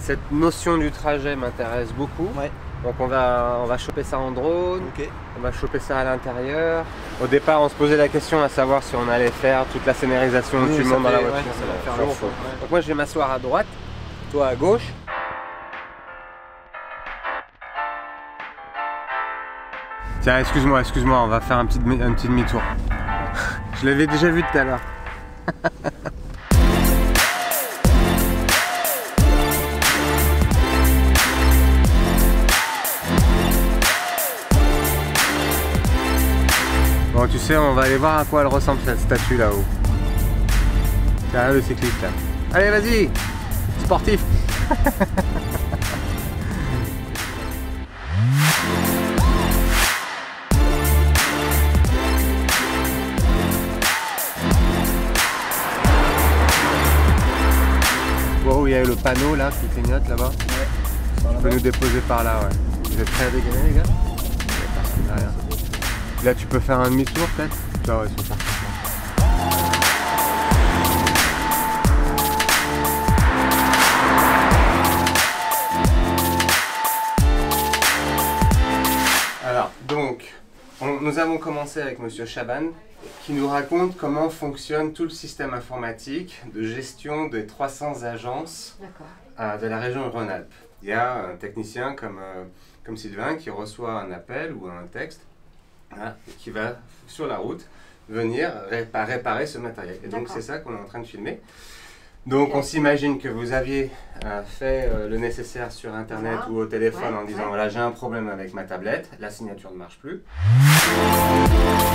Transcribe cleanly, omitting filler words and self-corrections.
Cette notion du trajet m'intéresse beaucoup. Ouais. Donc on va choper ça en drone, Ok. on va choper ça à l'intérieur. Au départ on se posait la question à savoir si on allait faire toute la scénarisation Oui, tout le ça monde dans la fait- voiture. ouais, ça va faire S'en lourd, fout. quoi. Ouais. Donc moi je vais m'asseoir à droite, toi à gauche. Tiens, excuse-moi, on va faire un petit demi-tour. Je l'avais déjà vu tout à l'heure. Bon, tu sais, on va aller voir à quoi elle ressemble cette statue là-haut. Tiens, le cycliste là. Allez, vas-y, sportif. Wow, il y a le panneau là qui clignote là-bas. Ouais. Tu peux nous déposer par là, ouais. Vous êtes prêts à dégainer les gars? Il y a personne derrière. Là tu peux faire un demi-tour peut-être? Tu vois, ouais, c'est ça. Alors, donc, nous avons commencé avec Monsieur Chaban qui nous raconte comment fonctionne tout le système informatique de gestion des 300 agences de la région Rhône-Alpes. Il y a un technicien comme Sylvain qui reçoit un appel ou un texte et qui va sur la route venir réparer ce matériel. Et donc c'est ça qu'on est en train de filmer. Donc on s'imagine que vous aviez fait le nécessaire sur internet ou au téléphone en disant voilà j'ai un problème avec ma tablette, la signature ne marche plus.